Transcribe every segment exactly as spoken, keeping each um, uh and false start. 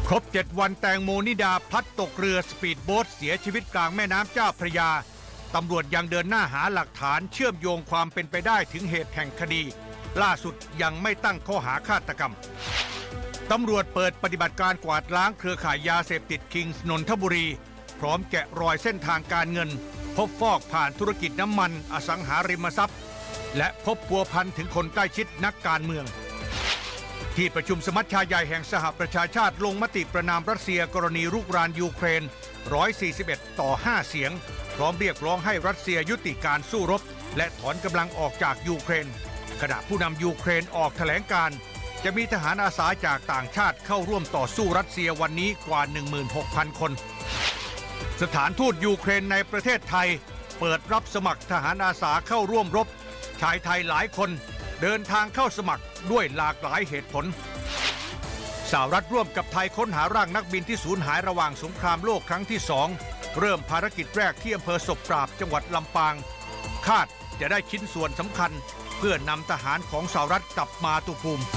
ครบเจ็ดวันแตงโมนิดาพลัดตกเรือสปีดโบ๊ทเสียชีวิตกลางแม่น้ำเจ้าพระยาตำรวจยังเดินหน้าหาหลักฐานเชื่อมโยงความเป็นไปได้ถึงเหตุแห่งคดีล่าสุดยังไม่ตั้งข้อหาฆาตกรรมตำรวจเปิดปฏิบัติการกวาดล้างเครือข่ายยาเสพติดคิงส์นนทบุรีพร้อมแกะรอยเส้นทางการเงินพบฟอกผ่านธุรกิจน้ำมันอสังหาริมทรัพย์และพบพัวพันถึงคนใกล้ชิดนักการเมืองที่ประชุมสมัชชาใหญ่แห่งสหประชาชาติลงมติประนามรัสเซียกรณีรุกรานยูเครนหนึ่งร้อยสี่สิบเอ็ดต่อห้าเสียงพร้อมเรียกร้องให้รัสเซียยุติการสู้รบและถอนกำลังออกจากยูเครนขณะผู้นำยูเครนออกแถลงการจะมีทหารอาสาจากต่างชาติเข้าร่วมต่อสู้รัสเซียวันนี้กว่า หนึ่งหมื่นหกพัน คนสถานทูตยูเครนในประเทศไทยเปิดรับสมัครทหารอาสาเข้าร่วมรบชายไทยหลายคนเดินทางเข้าสมัครด้วยหลากหลายเหตุผลสหรัฐร่วมกับไทยค้นหาร่างนักบินที่สูญหายระหว่างสงครามโลกครั้งที่สองเริ่มภารกิจแรกที่อำเภอศพปราบจังหวัดลำปางคาดจะได้ชิ้นส่วนสำคัญเพื่อนำทหารของสหรัฐกลับมาตุภูมิ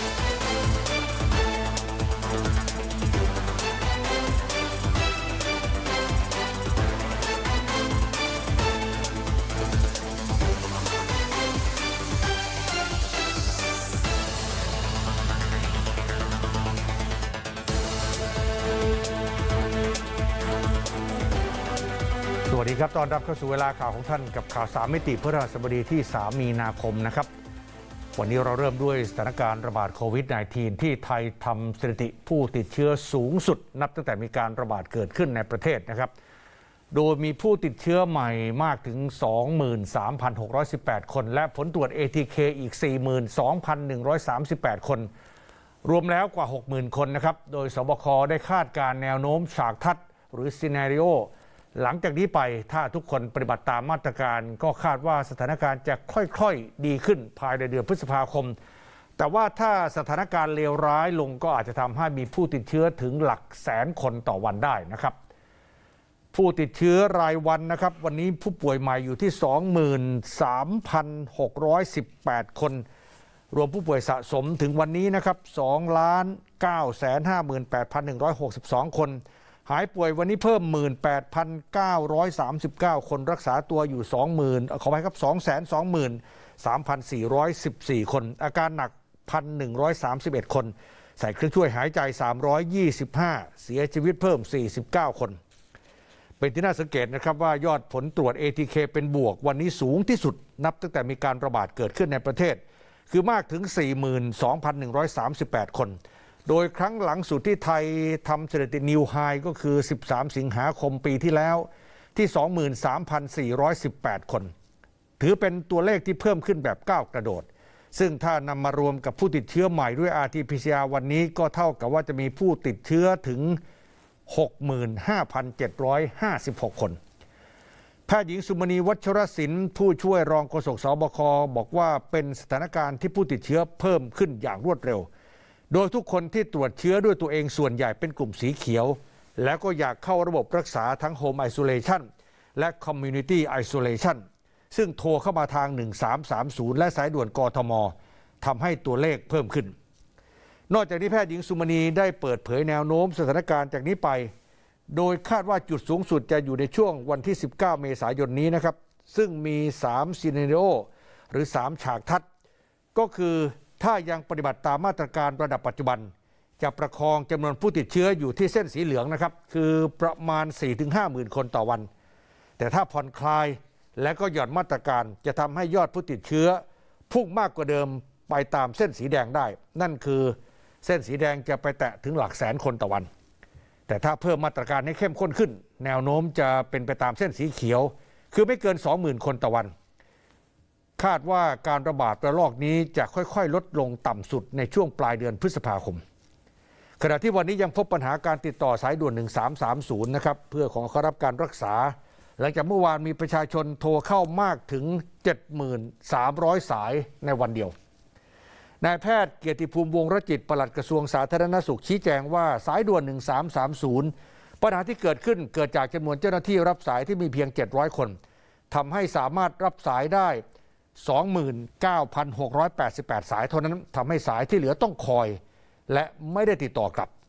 สวัสดีครับตอนรับเข้าสู่เวลาข่าวของท่านกับข่าวสามมิติพฤหัสบดีที่สามมีนาคมนะครับวันนี้เราเริ่มด้วยสถานการณ์ระบาดโควิด สิบเก้า ที่ไทยทำสถิติผู้ติดเชื้อสูงสุดนับตั้งแต่มีการระบาดเกิดขึ้นในประเทศนะครับโดยมีผู้ติดเชื้อใหม่มากถึง สองหมื่นสามพันหกร้อยสิบแปด คนและผลตรวจ เอ ที เค อีก สี่หมื่นสองพันหนึ่งร้อยสามสิบแปด คนรวมแล้วกว่า หกหมื่น คนนะครับโดยสบคได้คาดการณ์แนวโน้มฉากทัศน์หรือซีนาริโอหลังจากนี้ไปถ้าทุกคนปฏิบัติตามมาตรการก็คาดว่าสถานการณ์จะค่อยๆดีขึ้นภายในเดือนพฤษภาคมแต่ว่าถ้าสถานการณ์เลวร้ายลงก็อาจจะทำให้มีผู้ติดเชื้อถึงหลักแสนคนต่อวันได้นะครับผู้ติดเชื้อรายวันนะครับวันนี้ผู้ป่วยใหม่อยู่ที่ สองหมื่นสามพันหกร้อยสิบแปด คนรวมผู้ป่วยสะสมถึงวันนี้นะครับ สองล้านเก้าแสนห้าหมื่นแปดพันหนึ่งร้อยหกสิบสอง คนหายป่วยวันนี้เพิ่ม หนึ่งหมื่นแปดพันเก้าร้อยสามสิบเก้า คนรักษาตัวอยู่ สองหมื่น ขออภัยครับ สองแสนสองหมื่นสามพันสี่ร้อยสิบสี่ คนอาการหนัก หนึ่งพันหนึ่งร้อยสามสิบเอ็ด คนใส่เครื่องช่วยหายใจสามร้อยยี่สิบห้าเสียชีวิตเพิ่มสี่สิบเก้าคนเป็นที่น่าสังเกตนะครับว่ายอดผลตรวจ เอ ที เค เป็นบวกวันนี้สูงที่สุดนับตั้งแต่มีการระบาดเกิดขึ้นในประเทศคือมากถึง สี่หมื่นสองพันหนึ่งร้อยสามสิบแปด คนโดยครั้งหลังสุดที่ไทยทำสถิตินิวไฮก็คือสิบสามสิงหาคมปีที่แล้วที่ สองหมื่นสามพันสี่ร้อยสิบแปด คนถือเป็นตัวเลขที่เพิ่มขึ้นแบบก้าวกระโดดซึ่งถ้านำมารวมกับผู้ติดเชื้อใหม่ด้วย อาร์ ที พี ซี อาร์ วันนี้ก็เท่ากับว่าจะมีผู้ติดเชื้อถึง หกหมื่นห้าพันเจ็ดร้อยห้าสิบหก คนแพทย์หญิงสุมณีวัชรศิลป์ผู้ช่วยรองโฆษกสบคบอกว่าเป็นสถานการณ์ที่ผู้ติดเชื้อเพิ่มขึ้นอย่างรวดเร็วโดยทุกคนที่ตรวจเชื้อด้วยตัวเองส่วนใหญ่เป็นกลุ่มสีเขียวแล้วก็อยากเข้าระบบรักษาทั้ง Home Isolation และ Community Isolation ซึ่งโทรเข้ามาทางหนึ่งสามสามศูนย์และสายด่วนกทมทำให้ตัวเลขเพิ่มขึ้นนอกจากนี้แพทย์หญิงสุมณีได้เปิดเผยแนวโน้มสถานการณ์จากนี้ไปโดยคาดว่าจุดสูงสุดจะอยู่ในช่วงวันที่สิบเก้าเมษายนนี้นะครับซึ่งมีสามซีนาริโอหรือสามฉากทัศน์ก็คือถ้ายังปฏิบัติตามมาตรการระดับปัจจุบันจะประคองจำนวนผู้ติดเชื้ออยู่ที่เส้นสีเหลืองนะครับคือประมาณ สี่ถึงห้าหมื่น คนต่อวันแต่ถ้าผ่อนคลายและก็หย่อนมาตรการจะทำให้ยอดผู้ติดเชื้อพุ่งมากกว่าเดิมไปตามเส้นสีแดงได้นั่นคือเส้นสีแดงจะไปแตะถึงหลักแสนคนต่อวันแต่ถ้าเพิ่มมาตรการให้เข้มข้นขึ้นแนวโน้มจะเป็นไปตามเส้นสีเขียวคือไม่เกิน สองหมื่น คนต่อวันคาดว่าการระบาดระลอกนี้จะค่อยๆลดลงต่ำสุดในช่วงปลายเดือนพฤษภาคมขณะที่วันนี้ยังพบปัญหาการติดต่อสายด่วนหนึ่งสามสามศูนย์นะครับเพื่อขอเข้ารับการรักษาหลังจากเมื่อวานมีประชาชนโทรเข้ามากถึง เจ็ดหมื่นสามร้อย สายในวันเดียวนายแพทย์เกียรติภูมิวงศ์รจิตปลัดกระทรวงสาธารณสุขชี้แจงว่าสายด่วนหนึ่งสามสามศูนย์ปัญหาที่เกิดขึ้นเกิดจากจำนวนเจ้าหน้าที่รับสายที่มีเพียงเจ็ดร้อยคนทำให้สามารถรับสายได้สองหมื่นเก้าพันหกร้อยแปดสิบแปด สายเท่านั้นทำให้สายที่เหลือต้องคอยและไม่ได้ติดต่อกลับ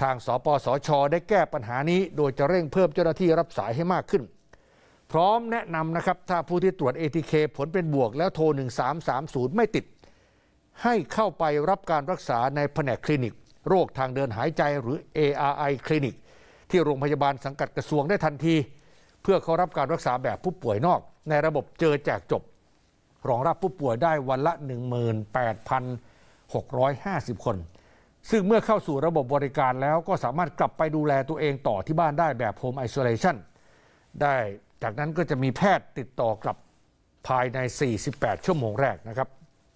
ทางสปสช.ได้แก้ปัญหานี้โดยจะเร่งเพิ่มเจ้าหน้าที่รับสายให้มากขึ้นพร้อมแนะนำนะครับถ้าผู้ที่ตรวจ เอ ที เค ผลเป็นบวกแล้วโทรหนึ่งสามสามศูนย์ไม่ติดให้เข้าไปรับการรักษาในแผนกคลินิกโรคทางเดินหายใจหรือ เอ อาร์ ไอ คลินิกที่โรงพยาบาลสังกัดกระทรวงได้ทันทีเพื่อเข้ารับการรักษาแบบผู้ป่วยนอกในระบบเจอแจกจบรองรับผู้ป่วยได้วันละ หนึ่งหมื่นแปดพันหกร้อยห้าสิบ คนซึ่งเมื่อเข้าสู่ระบบบริการแล้วก็สามารถกลับไปดูแลตัวเองต่อที่บ้านได้แบบ Home Isolation ได้จากนั้นก็จะมีแพทย์ติดต่อกลับภายในสี่สิบแปดชั่วโมงแรกนะครับ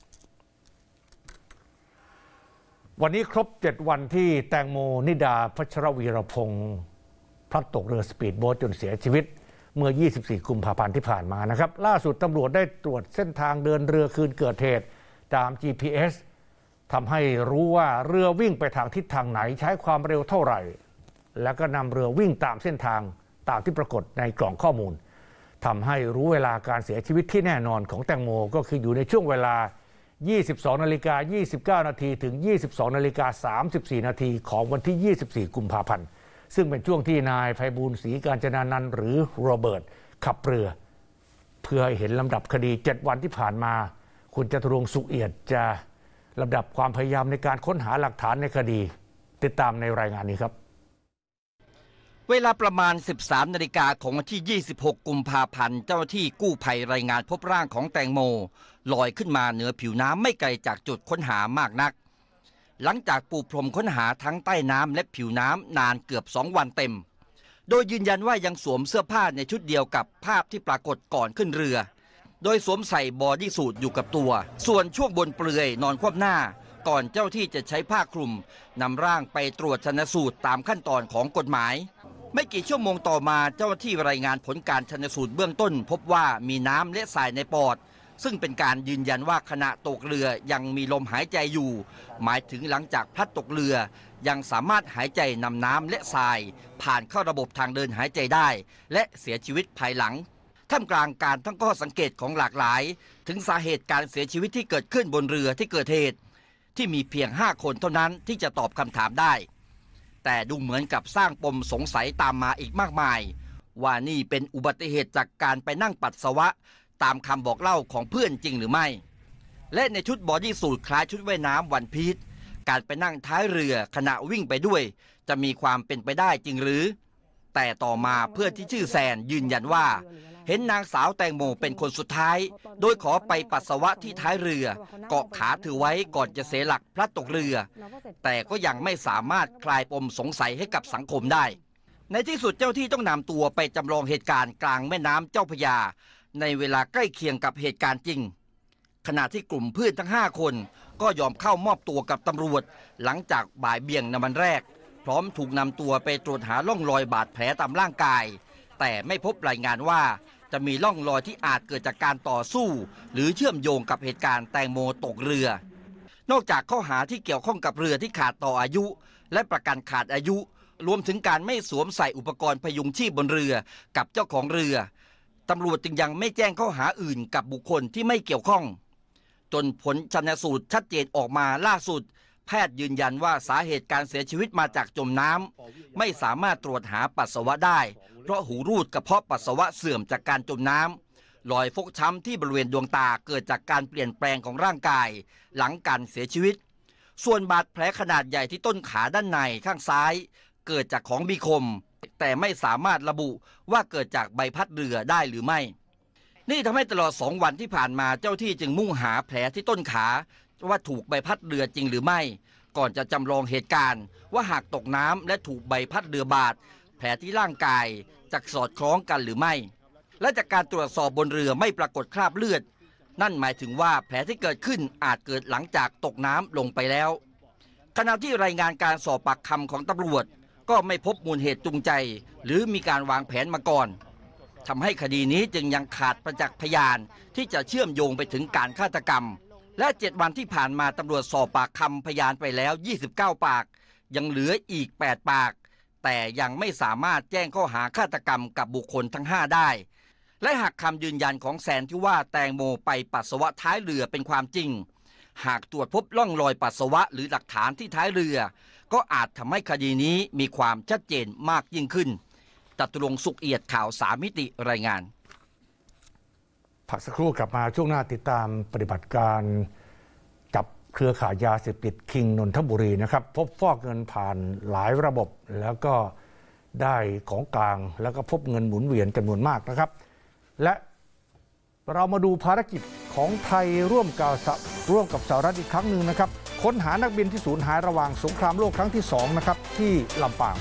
วันนี้ครบเจ็ดวันที่แตงโมนิดาพัชรวีรพงศ์พลัดตกเรือสปีดโบ๊ทจนเสียชีวิตเมื่อยี่สิบสี่กุมภาพันธ์ที่ผ่านมานะครับล่าสุดตำรวจได้ตรวจเส้นทางเดินเรือคืนเกิดเหตุตาม จี พี เอส ทำให้รู้ว่าเรือวิ่งไปทางทิศทางไหนใช้ความเร็วเท่าไหร่แล้วก็นำเรือวิ่งตามเส้นทางตามที่ปรากฏในกล่องข้อมูลทำให้รู้เวลาการเสียชีวิตที่แน่นอนของแตงโมก็คืออยู่ในช่วงเวลา ยี่สิบสองนาฬิกายี่สิบเก้านาทีถึง ยี่สิบสองนาฬิกาสามสิบสี่นาทีของวันที่ยี่สิบสี่กุมภาพันธ์ซึ่งเป็นช่วงที่นายไพบูลย์ศรีกาญจนานันท์หรือโรเบิร์ตขับเรือเพื่อให้เห็นลำดับคดีเจ็ดวันที่ผ่านมาคุณจตุรงค์สุขเอียดจะลำดับความพยายามในการค้นหาหลักฐานในคดีติดตามในรายงานนี้ครับเวลาประมาณ สิบสามนาฬิกาของวันที่ ยี่สิบหกกุมภาพันธ์เจ้าหน้าที่กู้ภัยรายงานพบร่างของแตงโมลอยขึ้นมาเหนือผิวน้ำไม่ไกลจากจุดค้นหามากนักหลังจากปูพรมค้นหาทั้งใต้น้ำและผิวน้ำนานเกือบสองวันเต็มโดยยืนยันว่ายังสวมเสื้อผ้าในชุดเดียวกับภาพที่ปรากฏก่อนขึ้นเรือโดยสวมใส่บอดี้สูทอยู่กับตัวส่วนช่วงบนเปลือยนอนคว่ำหน้าก่อนเจ้าที่จะใช้ผ้าคลุมนำร่างไปตรวจชันสูตรตามขั้นตอนของกฎหมายไม่กี่ชั่วโมงต่อมาเจ้าหน้าที่รายงานผลการชันสูตรเบื้องต้นพบว่ามีน้ำและทรายในปอดซึ่งเป็นการยืนยันว่าขณะตกเรือยังมีลมหายใจอยู่หมายถึงหลังจากพลัดตกเรือยังสามารถหายใจนำน้ำและทรายผ่านเข้าระบบทางเดินหายใจได้และเสียชีวิตภายหลังท่ามกลางการตั้งข้อสังเกตของหลากหลายถึงสาเหตุการเสียชีวิตที่เกิดขึ้นบนเรือที่เกิดเหตุที่มีเพียงห้าคนเท่านั้นที่จะตอบคำถามได้แต่ดูเหมือนกับสร้างปมสงสัยตามมาอีกมากมายว่านี่เป็นอุบัติเหตุจากการไปนั่งปัสสาวะตามคำบอกเล่าของเพื่อนจริงหรือไม่และในชุดบอดี้สูทคล้ายชุดว่ายน้ำวันพีชการไปนั่งท้ายเรือขณะวิ่งไปด้วยจะมีความเป็นไปได้จริงหรือแต่ต่อมาเพื่อนที่ชื่อแซนยืนยันว่าเห็นนางสาวแตงโมเป็นคนสุดท้ายโดยขอไปปัสสาวะที่ท้ายเรือเกาะขาถือไว้ก่อนจะเสียหลักพลัดตกเรือแต่ก็ยังไม่สามารถคลายปมสงสัยให้กับสังคมได้ในที่สุดเจ้าที่ต้องนำตัวไปจำลองเหตุการณ์กลางแม่น้ำเจ้าพระยาในเวลาใกล้เคียงกับเหตุการณ์จริงขณะที่กลุ่มเพื่อนทั้งห้าคนก็ยอมเข้ามอบตัวกับตำรวจหลังจากบ่ายเบี่ยงในวันแรกพร้อมถูกนำตัวไปตรวจหาร่องรอยบาดแผลตามร่างกายแต่ไม่พบรายงานว่าจะมีร่องรอยที่อาจเกิดจากการต่อสู้หรือเชื่อมโยงกับเหตุการณ์แตงโมตกเรือนอกจากข้อหาที่เกี่ยวข้องกับเรือที่ขาดต่ออายุและประกันขาดอายุรวมถึงการไม่สวมใส่อุปกรณ์พยุงชีพบนเรือกับเจ้าของเรือตำรวจจึงยังไม่แจ้งข้อหาอื่นกับบุคคลที่ไม่เกี่ยวข้องจนผลชันสูตรชัดเจนออกมาล่าสุดแพทย์ยืนยันว่าสาเหตุการเสียชีวิตมาจากจมน้ำไม่สามารถตรวจหาปัสสาวะได้เพราะหูรูดกระเพาะปัสสาวะเสื่อมจากการจมน้ำรอยฟกช้ำที่บริเวณดวงตาเกิดจากการเปลี่ยนแปลงของร่างกายหลังการเสียชีวิตส่วนบาดแผลขนาดใหญ่ที่ต้นขาด้านในข้างซ้ายเกิดจากของมีคมแต่ไม่สามารถระบุว่าเกิดจากใบพัดเรือได้หรือไม่นี่ทำให้ตลอดสองวันที่ผ่านมาเจ้าที่จึงมุ่งหาแผลที่ต้นขาว่าถูกใบพัดเรือจริงหรือไม่ก่อนจะจำลองเหตุการณ์ว่าหากตกน้ำและถูกใบพัดเรือบาดแผลที่ร่างกายจะสอดคล้องกันหรือไม่และจากการตรวจสอบบนเรือไม่ปรากฏคราบเลือดนั่นหมายถึงว่าแผลที่เกิดขึ้นอาจเกิดหลังจากตกน้ำลงไปแล้วขณะที่รายงานการสอบปากคำของตำรวจก็ไม่พบมูลเหตุจูงใจหรือมีการวางแผนมาก่อนทำให้คดีนี้จึงยังขาดประจักษ์พยานที่จะเชื่อมโยงไปถึงการฆาตกรรมและเจ็ดวันที่ผ่านมาตำรวจสอบปากคำพยานไปแล้วยี่สิบเก้าปากยังเหลืออีกแปดปากแต่ยังไม่สามารถแจ้งข้อหาฆาตกรรมกับบุคคลทั้งห้าได้และหากคำยืนยันของแซนที่ว่าแตงโมไปปัสสาวะท้ายเรือเป็นความจริงหากตรวจพบร่องรอยปัสสาวะหรือหลักฐานที่ท้ายเรือก็อาจทำให้คดีนี้มีความชัดเจนมากยิ่งขึ้นจตุรงค์ สุขเอียดข่าวสามมิติรายงานพักสักครู่กลับมาช่วงหน้าติดตามปฏิบัติการจับเครือข่ายยาเสพติดคิงนนทบุรีนะครับพบฟอกเงินผ่านหลายระบบแล้วก็ได้ของกลางแล้วก็พบเงินหมุนเวียนจำนวนมากนะครับและเรามาดูภารกิจของไทยร่วมกับร่วมกับสหรัฐอีกครั้งหนึ่งนะครับค้นหานักบินที่สูญหายระหว่างสงครามโลกครั้งที่สองนะครับที่ลำปาง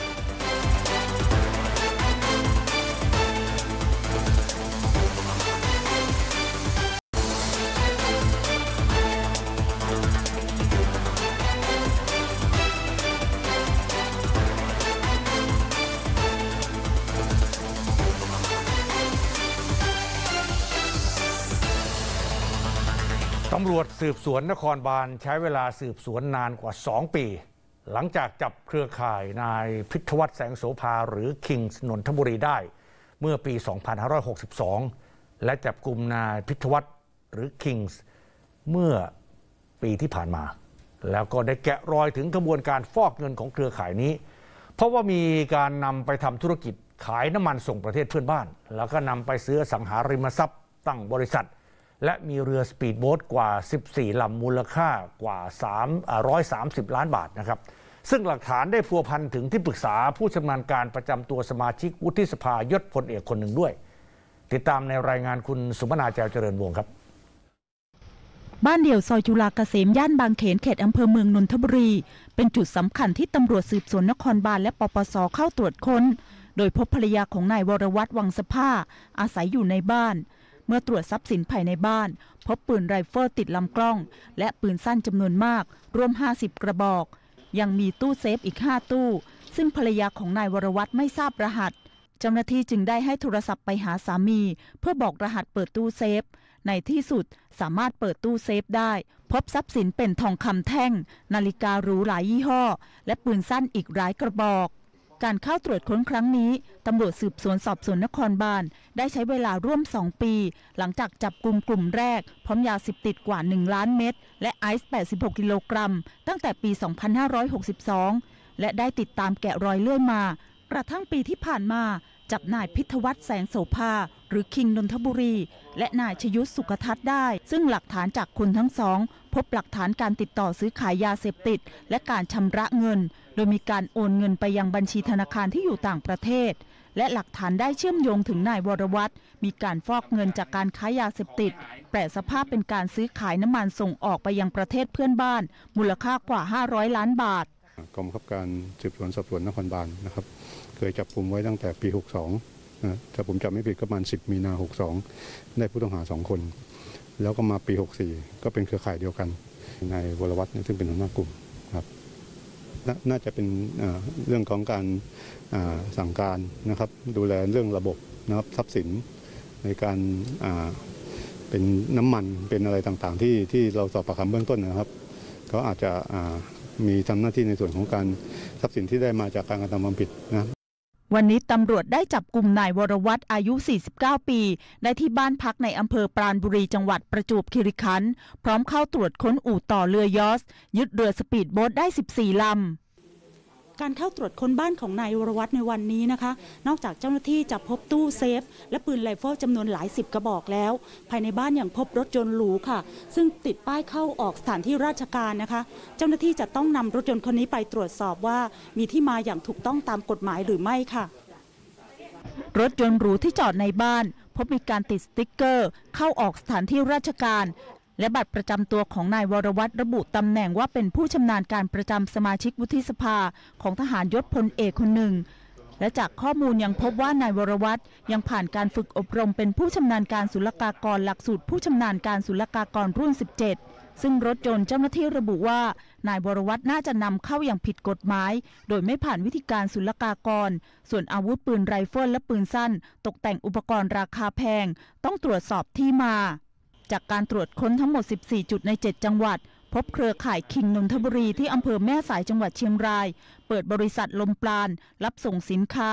ตำรวจสืบสวนนครบาลใช้เวลาสืบสวนนานกว่าสองปีหลังจากจับเครือข่ายนายพิทวัฒน์แสงโสภาหรือคิงส์นนทบุรีได้เมื่อปี สองพันห้าร้อยหกสิบสอง และจับกุมนายพิทวัฒน์หรือคิงส์เมื่อปีที่ผ่านมาแล้วก็ได้แกะรอยถึงกระบวนการฟอกเงินของเครือข่ายนี้เพราะว่ามีการนำไปทำธุรกิจขายน้ำมันส่งประเทศเพื่อนบ้านแล้วก็นำไปซื้ออสังหาริมทรัพย์ตั้งบริษัทและมีเรือสปีดโบ๊ทกว่าสิบสี่ลำมูลค่ากว่าสามร้อยสามสิบล้านบาทนะครับซึ่งหลักฐานได้พัวพันถึงที่ปรึกษาผู้ชำนาญการประจำตัวสมาชิกวุฒิสภายศพลเอกคนหนึ่งด้วยติดตามในรายงานคุณสุมนาแจวเจริญวงศ์ครับบ้านเดี่ยวซอยจุฬาเกษมย่านบางเขนเขตอำเภอเมืองนนทบุรีเป็นจุดสำคัญที่ตำรวจสืบสวนนครบาลและปปสเข้าตรวจค้นโดยพบภรรยาของนายวรวัฒน์วังสภาอาศัยอยู่ในบ้านเมื่อตรวจทรัพย์สินภายในบ้านพบปืนไรเฟิลติดลำกล้องและปืนสั้นจำนวนมากรวมห้าสิบกระบอกยังมีตู้เซฟอีกห้าตู้ซึ่งภรรยาของนายวรวัฒน์ไม่ทราบรหัสเจ้าหน้าที่จึงได้ให้โทรศัพท์ไปหาสามีเพื่อบอกรหัสเปิดตู้เซฟในที่สุดสามารถเปิดตู้เซฟได้พบทรัพย์สินเป็นทองคำแท่งนาฬิกาหรูหลายยี่ห้อและปืนสั้นอีกหลายกระบอกการเข้าตรวจค้นครั้งนี้ตำรวจสืบสวนสอบสวนนครบาลได้ใช้เวลาร่วมสองปีหลังจากจับกลุ่มกลุ่มแรกพร้อมยาเสพติดกว่าหนึ่งล้านเม็ดและไอซ์แปดสิบหกกิโลกรัมตั้งแต่ปีสองพันห้าร้อยหกสิบสองและได้ติดตามแกะรอยเลื่อยมากระทั่งปีที่ผ่านมาจับนายพิทวัฒน์แสงโสภาหรือคิงนนทบุรีและนายชยุทธสุขทัศน์ได้ซึ่งหลักฐานจากคนทั้งสองพบหลักฐานการติดต่อซื้อขายยาเสพติดและการชำระเงินโดยมีการโอนเงินไปยังบัญชีธนาคารที่อยู่ต่างประเทศและหลักฐานได้เชื่อมโยงถึงนายวรวัฒน์มีการฟอกเงินจากการค้ายาเสพติดแปลสภาพเป็นการซื้อขายน้ำมันส่งออกไปยังประเทศเพื่อนบ้านมูลค่ากว่าห้าร้อยล้านบาทกองบังคับการสืบสวนสอบสวนนครบาลนะครับเคยจับกุมไว้ตั้งแต่ปีหกสิบสองนะถ้าผมจำไม่ผิดก็ประมาณสิบมีนาหกสิบสองได้ผู้ต้องหาสองคนแล้วก็มาปีหกสิบสี่ก็เป็นเครือข่ายเดียวกันนายวรวัฒน์ซึ่งเป็นหัวหน้ากลุ่มครับน่าจะเป็นเรื่องของการสั่งการนะครับดูแลเรื่องระบบนะครับทรัพย์สินในการเป็นน้ำมันเป็นอะไรต่างๆที่ที่เราสอบปากคำเบื้องต้นนะครับเขาอาจจะมีทำหน้าที่ในส่วนของการทรัพย์สินที่ได้มาจากการกระทำความผิดนะวันนี้ตำรวจได้จับกุมนายวรวัฒน์อายุสี่สิบเก้าปีได้ที่บ้านพักในอำเภอปราณบุรีจังหวัดประจวบคีรีขันธ์พร้อมเข้าตรวจค้นอู่ต่อเรือยอชต์ยึดเรือสปีดโบ๊ทได้สิบสี่ลำการเข้าตรวจค้นบ้านของนายวรวัฒน์ในวันนี้นะคะนอกจากเจ้าหน้าที่จะพบตู้เซฟและปืนไรเฟิลจำนวนหลายสิบกระบอกแล้วภายในบ้านยังพบรถยนต์หรูค่ะซึ่งติดป้ายเข้าออกสถานที่ราชการนะคะเจ้าหน้าที่จะต้องนำรถยนต์คันนี้ไปตรวจสอบว่ามีที่มาอย่างถูกต้องตามกฎหมายหรือไม่ค่ะรถยนต์หรูที่จอดในบ้านพบมีการติดสติ๊กเกอร์เข้าออกสถานที่ราชการและบัตรประจำตัวของนายวรวัฒน์ระบุตำแหน่งว่าเป็นผู้ชำนาญการประจำสมาชิกวุฒิสภาของทหารยศพลเอกคนหนึ่งและจากข้อมูลยังพบว่านายวรวัฒน์ยังผ่านการฝึกอบรมเป็นผู้ชำนาญการศุลกากรหลักสูตรผู้ชำนาญการศุลกากรรุ่นสิบเจ็ดซึ่งรถยนต์เจ้าหน้าที่ระบุว่านายวรวัฒน์น่าจะนำเข้าอย่างผิดกฎหมายโดยไม่ผ่านวิธีการศุลกากรส่วนอาวุธปืนไรเฟิลและปืนสั้นตกแต่งอุปกรณ์ราคาแพงต้องตรวจสอบที่มาจากการตรวจค้นทั้งหมดสิบสี่จุดในเจ็ดจังหวัดพบเครือข่ายคิงนนทบุรีที่อำเภอแม่สายจังหวัดเชียงรายเปิดบริษัทลมปราณรับส่งสินค้า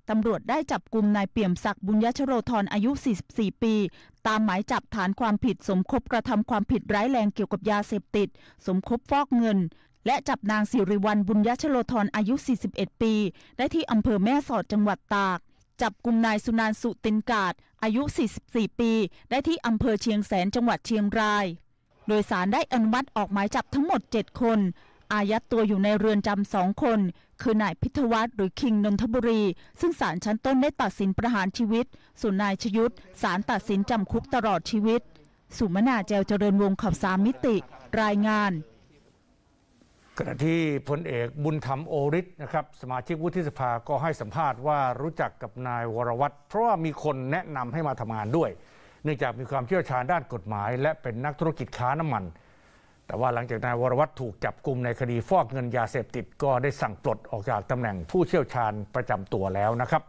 ตำรวจได้จับกุมนายเปี่ยมศักดิ์บุญยชโรธรอายุ สี่สิบสี่ ปีตามหมายจับฐานความผิดสมคบกระทำความผิดร้ายแรงเกี่ยวกับยาเสพติดสมคบฟอกเงินและจับนางสิริวัลย์บุญยชโรธรอายุ สี่สิบเอ็ด ปีได้ที่อำเภอแม่สอดจังหวัดตากจับกุมนายสุนันท์สุตินกาศอายุ สี่สิบสี่ ปีได้ที่อำเภอเชียงแสนจังหวัดเชียงรายโดยศาลได้อนุมัติออกหมายจับทั้งหมด เจ็ด คนอายัดตัวอยู่ในเรือนจำสองคนคือนายพิทวัฒน์หรือคิงนนทบุรีซึ่งศาลชั้นต้นได้ตัดสินประหารชีวิตส่วนนายชยุทธศาลตัดสินจำคุกตลอดชีวิตสุมนาแจวเจริญวงศ์ข่าวสามมิติรายงานขณะที่พลเอกบุญธรรมโอฤทธิ์นะครับสมาชิกวุฒิสภาก็ให้สัมภาษณ์ว่ารู้จักกับนายวรวัตรเพราะว่ามีคนแนะนำให้มาทำงานด้วยเนื่องจากมีความเชี่ยวชาญด้านกฎหมายและเป็นนักธุรกิจค้าน้ำมันแต่ว่าหลังจากนายวรวัตรถูกจับกุมในคดีฟอกเงินยาเสพติดก็ได้สั่งปลดออกจากตำแหน่งผู้เชี่ยวชาญประจำตัวแล้วนะครับ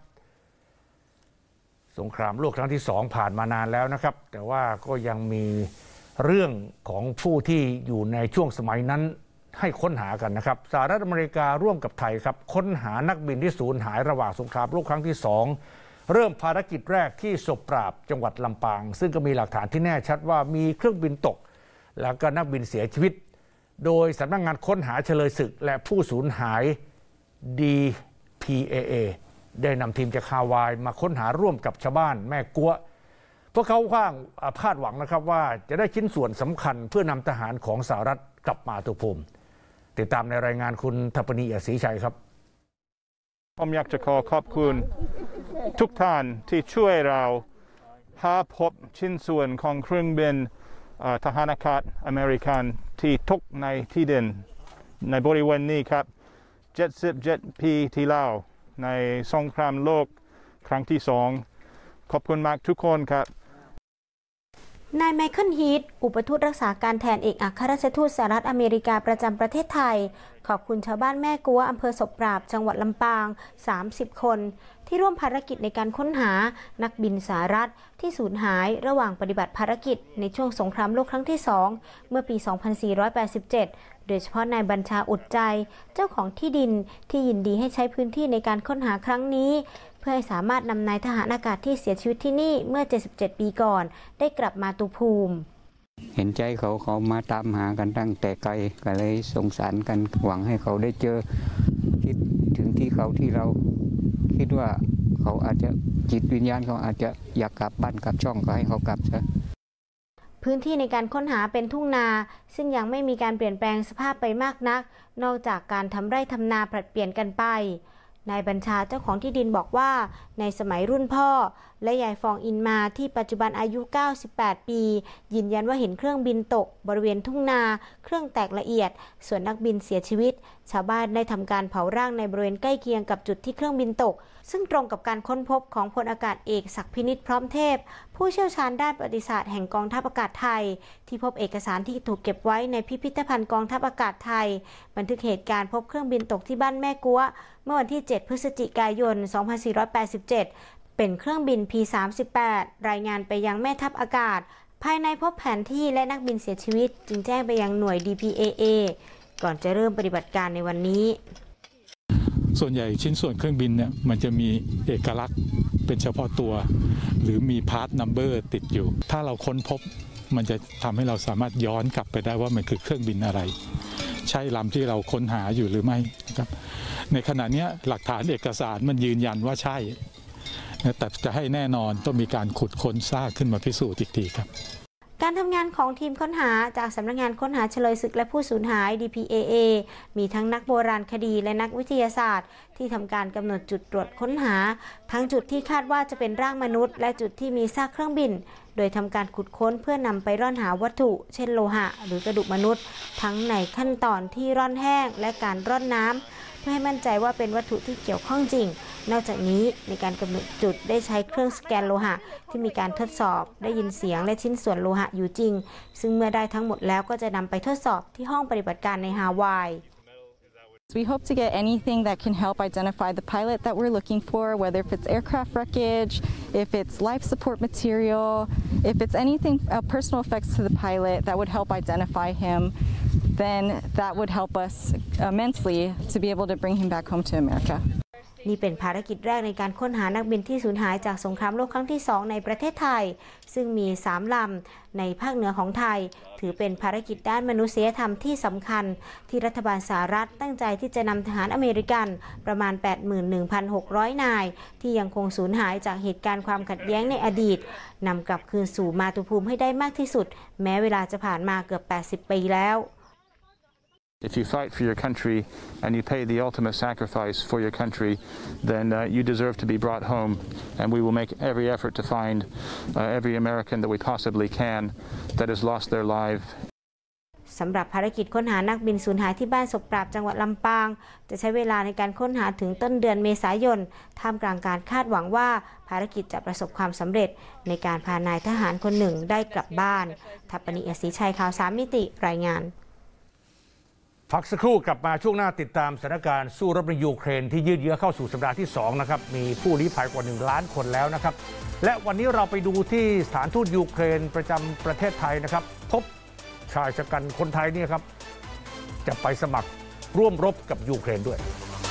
สงครามโลกครั้งที่สองผ่านมานานแล้วนะครับแต่ว่าก็ยังมีเรื่องของผู้ที่อยู่ในช่วงสมัยนั้นให้ค้นหากันนะครับสหรัฐอเมริการ่วมกับไทยครับค้นหานักบินที่สูญหายระหว่างสงครามโลกครั้งที่สองเริ่มภารกิจแรกที่ศพปราบจังหวัดลำปางซึ่งก็มีหลักฐานที่แน่ชัดว่ามีเครื่องบินตกแล้วก็นักบินเสียชีวิตโดยสำนักงานค้นหาเฉลยศึกและผู้สูญหาย ดี พี เอ เอ ได้นำทีมจากฮาวายมาค้นหาร่วมกับชาวบ้านแม่กัวพวกเขาข้างคาดหวังนะครับว่าจะได้ชิ้นส่วนสำคัญเพื่อนำทหารของสหรัฐกลับมาตุภูมิติดตามในรายงานคุณทัปนีอศรีชัยครับผมอยากจะขอขอบคุณทุกท่านที่ช่วยเราหาพบชิ้นส่วนของเครื่องบินทหารอากาศอเมริกันที่ตกในที่ดินในบริเวณนี้ครับเจ็ดสิบเจ็ดปีที่แล้วในสงครามโลกครั้งที่สองขอบคุณมากทุกคนครับนายไมเคิลฮีทอุปทูตรักษาการแทนเอกอัครราชทูตสหรัฐอเมริกาประจำประเทศไทยขอบคุณชาวบ้านแม่กัวอำเภอศพปราบจังหวัดลำปางสามสิบคนที่ร่วมภารกิจในการค้นหานักบินสหรัฐที่สูญหายระหว่างปฏิบัติภารกิจในช่วงสงครามโลกครั้งที่สองเมื่อปี สองพันสี่ร้อยแปดสิบเจ็ด โดยเฉพาะนายบัญชาอุดใจเจ้าของที่ดินที่ยินดีให้ใช้พื้นที่ในการค้นหาครั้งนี้เพื่อให้สามารถนำนายทหารอากาศที่เสียชีวิตที่นี่เมื่อเจ็ดสิบเจ็ดปีก่อนได้กลับมาตุภูมิเห็นใจเขาเขามาตามหากันตั้งแต่ไกลก็เลยสงสารกันหวังให้เขาได้เจอคิดถึงที่เขาที่เราคิดว่าเขาอาจจะจิตวิญญาณเขาอาจจะอยากกลับบ้านกลับช่องก็ให้เขากลับซะพื้นที่ในการค้นหาเป็นทุ่งนาซึ่งยังไม่มีการเปลี่ยนแปลงสภาพไปมากนักนอกจากการทำไร่ทำนาผลัดเปลี่ยนกันไปนายบัญชาเจ้าของที่ดินบอกว่าในสมัยรุ่นพ่อและยายฟองอินมาที่ปัจจุบันอายุเก้าสิบแปดปียืนยันว่าเห็นเครื่องบินตกบริเวณทุ่งนาเครื่องแตกละเอียดส่วนนักบินเสียชีวิตชาวบ้านได้ทำการเผาร่างในบริเวณใกล้เคียงกับจุดที่เครื่องบินตกซึ่งตรงกับการค้นพบของพลอากาศเอกศักดิ์พินิจพร้อมเทพผู้เชี่ยวชาญด้านประวัติศาสตร์แห่งกองทัพอากาศไทยที่พบเอกสารที่ถูกเก็บไว้ในพิพิธภัณฑ์กองทัพอากาศไทยบันทึกเหตุการณ์พบเครื่องบินตกที่บ้านแม่กัวเมื่อวันที่เจ็ดพฤศจิกายนสองพันสี่ร้อยแปดสิบเจ็ดเป็นเครื่องบิน พี สามสิบแปด รายงานไปยังแม่ทัพอากาศภายในพบแผนที่และนักบินเสียชีวิตจึงแจ้งไปยังหน่วย ดี พี เอ เอ ก่อนจะเริ่มปฏิบัติการในวันนี้ส่วนใหญ่ชิ้นส่วนเครื่องบินเนี่ยมันจะมีเอกลักษณ์เป็นเฉพาะตัวหรือมีพาร์ทนัมเบอร์ติดอยู่ถ้าเราค้นพบมันจะทำให้เราสามารถย้อนกลับไปได้ว่ามันคือเครื่องบินอะไรใช่ลำที่เราค้นหาอยู่หรือไม่นะครับในขณะนี้หลักฐานเอกสารมันยืนยันว่าใช่แต่จะให้แน่นอนต้องมีการขุดค้นซากขึ้นมาพิสูจน์อีกทีครับการทำงานของทีมค้นหาจากสำนักงานค้นหาเฉลยศึกและผู้สูญหาย ดี พี เอ เอ มีทั้งนักโบราณคดีและนักวิทยาศาสตร์ที่ทำการกำหนดจุดตรวจค้นหาทั้งจุดที่คาดว่าจะเป็นร่างมนุษย์และจุดที่มีซากเครื่องบินโดยทำการขุดค้นเพื่อนำไปร่อนหาวัตถุเช่นโลหะหรือกระดูกมนุษย์ทั้งในขั้นตอนที่ร่อนแห้งและการร่อนน้ำเพื่อให้มั่นใจว่าเป็นวัตถุที่เกี่ยวข้องจริงนอกจากนี้ในการกำหนดจุดได้ใช้เครื่องสแกนโลหะที่มีการทดสอบได้ยินเสียงและชิ้นส่วนโลหะอยู่จริงซึ่งเมื่อได้ทั้งหมดแล้วก็จะนำไปทดสอบที่ห้องปฏิบัติการในฮาวาย We hope to get anything that can help identify the pilot that we're looking for, whether if it's aircraft wreckage, if it's life support material, if it's anything, uh, personal effects to the pilot that would help identify him, then that would help us immensely to be able to bring him back home to America. นี่เป็นภารกิจแรกในการค้นหานักบินที่สูญหายจากสงครามโลกครั้งที่สองในประเทศไทยซึ่งมีสามลำในภาคเหนือของไทยถือเป็นภารกิจด้านมนุษยธรรมที่สำคัญที่รัฐบาลสหรัฐตั้งใจที่จะนำทหารอเมริกันประมาณ แปดหมื่นหนึ่งพันหกร้อย นายที่ยังคงสูญหายจากเหตุการณ์ความขัดแย้งในอดีตนำกลับคืนสู่มาตุภูมิให้ได้มากที่สุดแม้เวลาจะผ่านมาเกือบแปดสิบปีแล้ว If you fight for your country and you pay the ultimate sacrifice for your country, then uh, you deserve to be brought home. And we will make every effort to find uh, every American that we possibly can that has lost their life. สำหรับภารกิจค้นหานักบินสูญหายที่บ้านศพปราบจังหวัดลำปางจะใช้เวลาในการค้นหาถึงต้นเดือนเมษายนท่ามกลางการคาดหวังว่าภารกิจจะประสบความสำเร็จในการพานายทหารคนหนึ่งได้กลับบ้านทัปปณิ อศรีชัยข่าวสามมิติรายงานพักสักครู่กลับมาช่วงหน้าติดตามสถานการณ์สู้รบในยูเครนที่ยืดเยื้อเข้าสู่สัปดาห์ที่สองนะครับมีผู้ลี้ภัยกว่าหนึ่งล้านคนแล้วนะครับและวันนี้เราไปดูที่สถานทูตยูเครนประจำประเทศไทยนะครับพบชายชะกันคนไทยเนี่ยครับจะไปสมัครร่วมรบกับยูเครนด้วย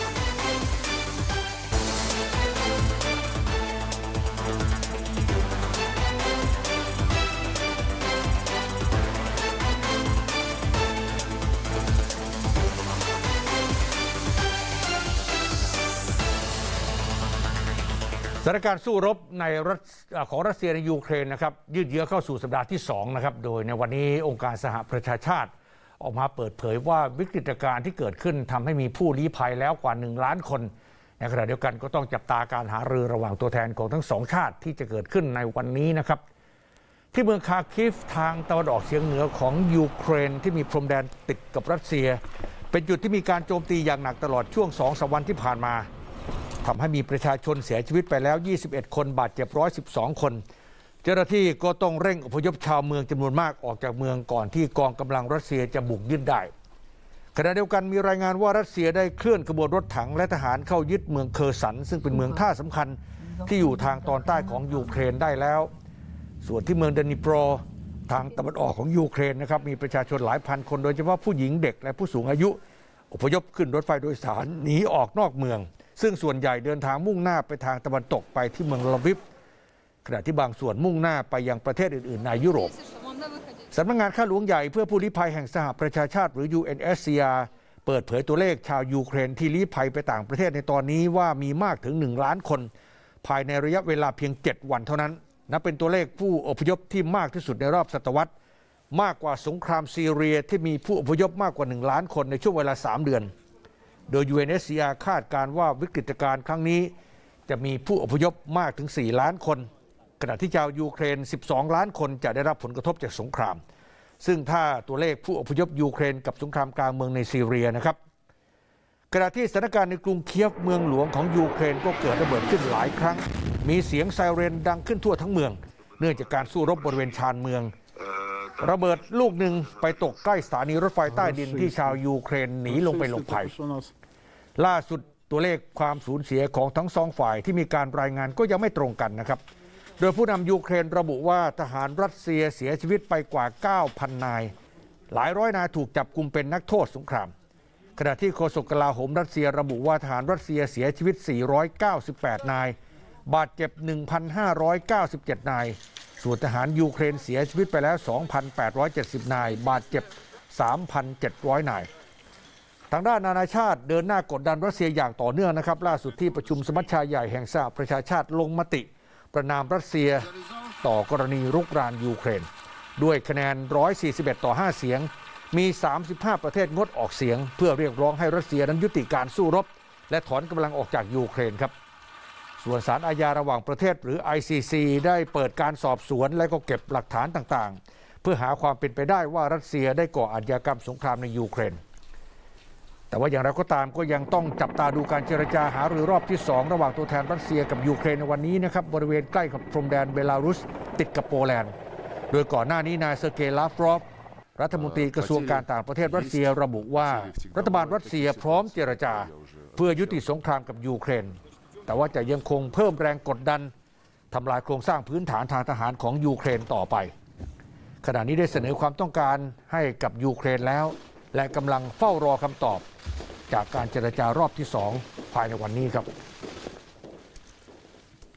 สถานการณ์สู้รบในรัฐของรัสเซียในยูเครนนะครับยืดเยื้อเข้าสู่สัปดาห์ที่สองนะครับโดยในวันนี้องค์การสหประชาชาติออกมาเปิดเผยว่าวิกฤตการณ์ที่เกิดขึ้นทำให้มีผู้ลี้ภัยแล้วกว่าหนึ่งล้านคนในขณะเดียวกันก็ต้องจับตาการหารือระหว่างตัวแทนของทั้งสองชาติที่จะเกิดขึ้นในวันนี้นะครับที่เมืองคาร์คิฟทางตะวันออกเฉียงเหนือของยูเครนที่มีพรมแดนติดกับรัสเซียเป็นจุดที่มีการโจมตีอย่างหนักตลอดช่วง สองถึงสาม วันที่ผ่านมาทำให้มีประชาชนเสียชีวิตไปแล้วยี่สิบเอ็ดคนบาดเจ็บหนึ่งร้อยสิบสองคนเจ้าหน้าที่ก็ต้องเร่งอพยพชาวเมืองจำนวนมากออกจากเมืองก่อนที่กองกำลังรัสเซียจะบุกยึดได้ขณะเดียวกันมีรายงานว่ารัสเซียได้เคลื่อนขบวนรถถังและทหารเข้ายึดเมืองเคอร์สันซึ่งเป็นเมืองท่าสำคัญที่อยู่ทางตอนใต้ของยูเครนได้แล้วส่วนที่เมืองเดนิโปรทางตะวันออกของยูเครนนะครับมีประชาชนหลายพันคนโดยเฉพาะผู้หญิงเด็กและผู้สูงอายุอพยพขึ้นรถไฟโดยสารหนีออกนอกเมืองซึ่งส่วนใหญ่เดินทางมุ่งหน้าไปทางตะวันตกไปที่เมืองลาวิฟขณะที่บางส่วนมุ่งหน้าไปยังประเทศอื่นๆในยุโรปสำนักงานข้าหลวงใหญ่เพื่อผู้ลี้ภัยแห่งสหประชาชาติหรือ ยู เอ็น เอส ซี อาร์ เปิดเผยตัวเลขชาวยูเครนที่ลี้ภัยไปต่างประเทศในตอนนี้ว่ามีมากถึงหนึ่งล้านคนภายในระยะเวลาเพียงเจ็ดวันเท่านั้นนับเป็นตัวเลขผู้อพยพที่มากที่สุดในรอบศตวรรษมากกว่าสงครามซีเรียที่มีผู้อพยพมากกว่าหนึ่งล้านคนในช่วงเวลาสามเดือนโดย ยู เอ็น เอส ซี อาร์ คาดการณ์ว่าวิกฤตการณ์ครั้งนี้จะมีผู้อพยพมากถึงสี่ล้านคนขณะที่ชาวยูเครนสิบสองล้านคนจะได้รับผลกระทบจากสงครามซึ่งถ้าตัวเลขผู้อพยพยูเครนกับสงครามกลางเมืองในซีเรียนะครับขณะที่สถานการณ์ในกรุงเคียฟเมืองหลวงของยูเครนก็เกิดระเบิดขึ้นหลายครั้งมีเสียงไซเรนดังขึ้นทั่วทั้งเมืองเนื่องจากการสู้รบบริเวณชานเมืองระเบิดลูกหนึ่งไปตกใกล้สถานีรถไฟใต้ดินที่ชาวยูเครนหนีลงไปหลบภัยล่าสุดตัวเลขความสูญเสียของทั้งสองฝ่ายที่มีการรายงานก็ยังไม่ตรงกันนะครับโดยผู้นำยูเครนระบุว่าทหารรัสเซียเสียชีวิตไปกว่า เก้าพัน นายหลายร้อยนายถูกจับกุมเป็นนักโทษสงครามขณะที่โฆษกกลาโหมรัสเซียระบุว่าทหารรัสเซียเสียชีวิตสี่ร้อยเก้าสิบแปดนายบาดเจ็บ หนึ่งพันห้าร้อยเก้าสิบเจ็ด นายส่วนทหารยูเครนเสียชีวิตไปแล้ว สองพันแปดร้อยเจ็ดสิบ นายบาดเจ็บ สามพันเจ็ดร้อย นายทางด้านนานาชาติเดินหน้ากดดันรัสเซียอย่างต่อเนื่องนะครับล่าสุดที่ประชุมสมัชชาใหญ่แห่งสหประชาชาติลงมติประณามรัสเซียต่อกรณีรุกรานยูเครนด้วยคะแนนหนึ่งร้อยสี่สิบเอ็ดต่อห้าเสียงมีสามสิบห้าประเทศงดออกเสียงเพื่อเรียกร้องให้รัสเซียนั้นยุติการสู้รบและถอนกำลังออกจากยูเครนครับส่วนศาลอาญาระหว่างประเทศหรือ ไอ ซี ซี ได้เปิดการสอบสวนและก็เก็บหลักฐานต่างๆเพื่อหาความเป็นไปได้ว่ารัสเซียได้ก่ออาชญากรรมสงครามในยูเครนแต่ว่าอย่างไรก็ตามก็ยังต้องจับตาดูการเจรจาหารือรอบที่สองระหว่างตัวแทนรัสเซียกับยูเครนในวันนี้นะครับบริเวณใกล้กับพรมแดนเบลารุสติดกับโปแลนด์โดยก่อนหน้านี้นายเซอร์เกย์ ลาฟรอฟรัฐมนตรีกระทรวงการต่างประเทศรัสเซียระบุว่ารัฐบาลรัสเซียพร้อมเจรจาเพื่อยุติสงครามกับยูเครนแต่ว่าจะยังคงเพิ่มแรงกดดันทำลายโครงสร้างพื้นฐานทางทหารของยูเครนต่อไปขณะนี้ได้เสนอความต้องการให้กับยูเครนแล้วและกำลังเฝ้ารอคำตอบจากการเจรจารอบที่สองภายในวันนี้ครับ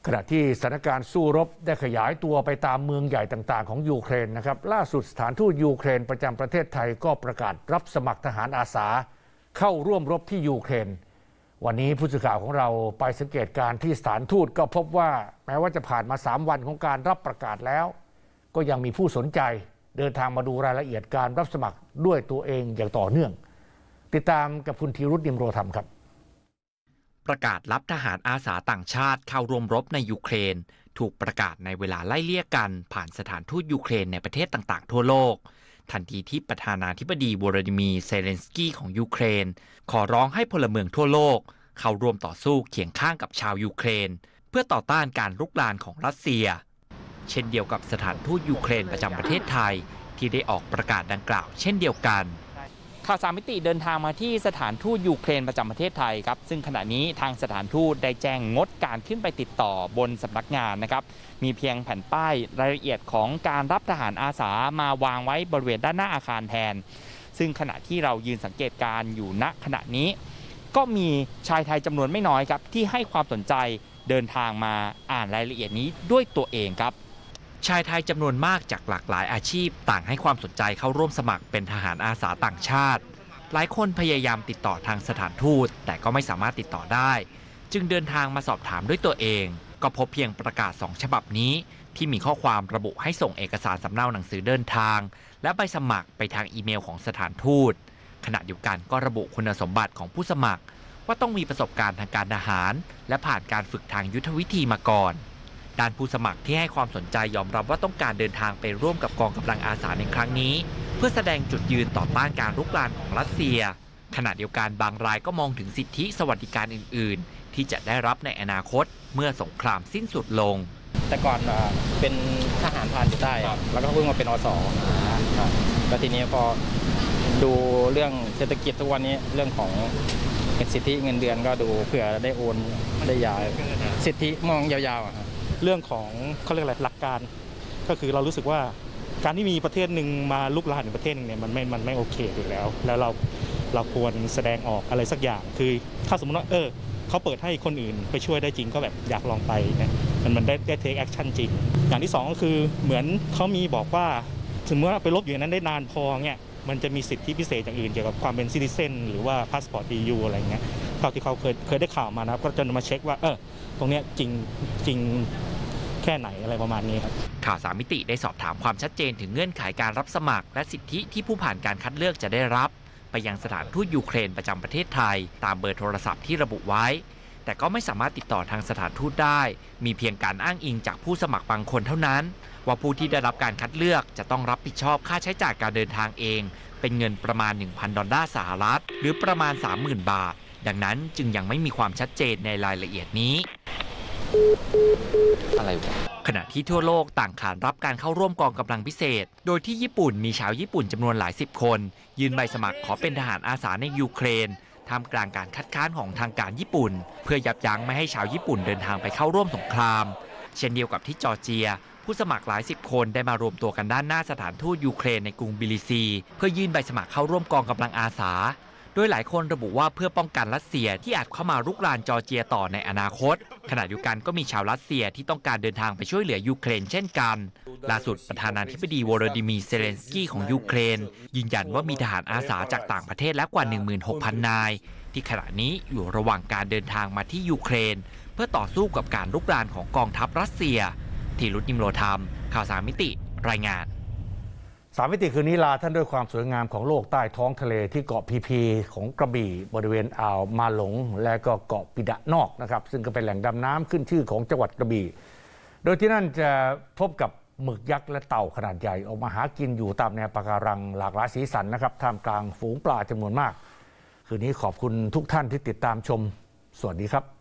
ขณะที่สถานการณ์สู้รบได้ขยายตัวไปตามเมืองใหญ่ต่างๆของยูเครนนะครับล่าสุดสถานทูตยูเครนประจำประเทศไทยก็ประกาศรับสมัครทหารอาสาเข้าร่วมรบที่ยูเครนวันนี้ผู้สื่อข่าวของเราไปสังเกตการณ์ที่สถานทูตก็พบว่าแม้ว่าจะผ่านมาสามวันของการรับประกาศแล้วก็ยังมีผู้สนใจเดินทางมาดูรายละเอียดการรับสมัครด้วยตัวเองอย่างต่อเนื่องติดตามกับคุณธีรุตนิมโรธรรมครับประกาศรับทหารอาสาต่างชาติเข้าร่วมรบในยูเครนถูกประกาศในเวลาไล่เลี่ยกันผ่านสถานทูตยูเครนในประเทศต่างๆทั่วโลกทันทีที่ประธานาธิบดีวลาดิมีร์เซเลนสกี้ของยูเครนขอร้องให้พลเมืองทั่วโลกเข้าร่วมต่อสู้เคียงข้างกับชาวยูเครนเพื่อต่อต้านการรุกรานของรัสเซียเช่นเดียวกับสถานทูตยูเครนประจำประเทศไทยที่ได้ออกประกาศดังกล่าวเช่นเดียวกันข่าวสามมิติเดินทางมาที่สถานทูตยูเครนประจำประเทศไทยครับซึ่งขณะนี้ทางสถานทูตได้แจ้งงดการขึ้นไปติดต่อบนสำนักงานนะครับมีเพียงแผ่นป้ายรายละเอียดของการรับทหารอาสามาวางไว้บริเวณด้านหน้าอาคารแทนซึ่งขณะที่เรายืนสังเกตการอยู่ณขณะนี้ก็มีชายไทยจำนวนไม่น้อยครับที่ให้ความสนใจเดินทางมาอ่านรายละเอียดนี้ด้วยตัวเองครับชายไทยจำนวนมากจากหลากหลายอาชีพต่างให้ความสนใจเข้าร่วมสมัครเป็นทหารอาสาต่างชาติหลายคนพยายามติดต่อทางสถานทูตแต่ก็ไม่สามารถติดต่อได้จึงเดินทางมาสอบถามด้วยตัวเองก็พบเพียงประกาศสองฉบับนี้ที่มีข้อความระบุให้ส่งเอกสารสำเนาหนังสือเดินทางและใบสมัครไปทางอีเมลของสถานทูตขณะเดียวกันก็ระบุคุณสมบัติของผู้สมัครว่าต้องมีประสบการณ์ทางการทหารและผ่านการฝึกทางยุทธวิธีมาก่อนด้านผู้สมัครที่ให้ความสนใจยอมรับว่าต้องการเดินทางไปร่วมกับกองกำลังอาสาในครั้งนี้เพื่อแสดงจุดยืนต่อต้านการรุกรานของรัสเซียขณะเดียวกันบางรายก็มองถึงสิทธิสวัสดิการอื่นๆที่จะได้รับในอนาคตเมื่อสงครามสิ้นสุดลงแต่ก่อนเป็นทหารพรานอยู่ใต้แล้วก็เพิ่งมาเป็นอสแล้วทีนี้พอดูเรื่องเศรษฐกิจทุกวันนี้เรื่องของสิทธิเงินเดือนก็ดูเผื่อได้โอนได้ย้ายสิทธิมองยาวๆเรื่องของเขาเรียกอะไรหลักการก็คือเรารู้สึกว่าการที่มีประเทศหนึ่งมาลุกรานอีกประเทศหนึ่งเนี่ยมันไม่มันไม่โอเคอยู่แล้วแล้วเราเราควรแสดงออกอะไรสักอย่างคือถ้าสมมติว่าเออเขาเปิดให้คนอื่นไปช่วยได้จริงก็แบบอยากลองไปนะมันมันได้ได้เทคแอคชั่นจริงอย่างที่สองก็คือเหมือนเขามีบอกว่าสมมติว่าไปลบอยู่นั้นได้นานพอเนี่ยมันจะมีสิทธิพิเศษอย่างอื่นเกี่ยวกับความเป็นซิติเซนหรือว่าพาสปอร์ต อี ยู อะไรเงี้ยเท่าที่เขาเคยเคยได้ข่าวมานะก็จะมาเช็คว่าเออตรงเนี้ยจริงจริงแค่ไหนอะไรประมาณนี้ครับข่าวสามมิติได้สอบถามความชัดเจนถึงเงื่อนไขการรับสมัครและสิทธิที่ผู้ผ่านการคัดเลือกจะได้รับไปยังสถานทูตยูเครนประจำประเทศไทยตามเบอร์โทรศัพท์ที่ระบุไว้แต่ก็ไม่สามารถติดต่อทางสถานทูตได้มีเพียงการอ้างอิงจากผู้สมัครบางคนเท่านั้นว่าผู้ที่ได้รับการคัดเลือกจะต้องรับผิดชอบค่าใช้จ่ายการเดินทางเองเป็นเงินประมาณ หนึ่งพัน ดอลลาร์สหรัฐหรือประมาณ สามหมื่น บาทดังนั้นจึงยังไม่มีความชัดเจนในรายละเอียดนี้อะไรวะขณะที่ทั่วโลกต่างขานรับการเข้าร่วมกองกำลังพิเศษโดยที่ญี่ปุ่นมีชาวญี่ปุ่นจำนวนหลายสิบคนยื่นใบสมัครขอเป็นทหารอาสาในยูเครนท่ามกลางการคัดค้านของทางการญี่ปุ่นเพื่อยับยั้งไม่ให้ชาวญี่ปุ่นเดินทางไปเข้าร่วมสงครามเช่นเดียวกับที่จอร์เจียผู้สมัครหลายสิบคนได้มารวมตัวกันด้านหน้าสถานทูตยูเครนในกรุงบิลิซีเพื่อยื่นใบสมัครเข้าร่วมกองกำลังอาสาโดยหลายคนระบุว่าเพื่อป้องกันรัสเซียที่อาจเข้ามารุกรานจอร์เจียต่อในอนาคตขณะเดียวกันก็มีชาวรัสเซียที่ต้องการเดินทางไปช่วยเหลือยูเครนเช่นกันล่าสุดประธานาธิบดีวลาดิมีร์เซเลนสกี้ของยูเครนยืนยันว่ามีทหารอาสาจากต่างประเทศแล้วกว่า หนึ่งหมื่นหกพัน นายที่ขณะนี้อยู่ระหว่างการเดินทางมาที่ยูเครนเพื่อต่อสู้กับการรุกรานของกองทัพรัสเซียธีรุตนิมโรธรรมข่าวสามมิติรายงานสามมิติคืนนี้ลาท่านด้วยความสวยงามของโลกใต้ท้องทะเลที่เกาะพีพีของกระบี่บริเวณอ่าวมาหลงและก็เกาะปิดะนอกนะครับซึ่งก็เป็นแหล่งดำน้ำขึ้นชื่อของจังหวัดกระบี่โดยที่นั่นจะพบกับหมึกยักษ์และเต่าขนาดใหญ่ออกมาหากินอยู่ตามแนวปะการังหลากหลายสีสันนะครับท่ามกลางฝูงปลาจำนวนมากคืนนี้ขอบคุณทุกท่านที่ติดตามชมสวัสดีครับ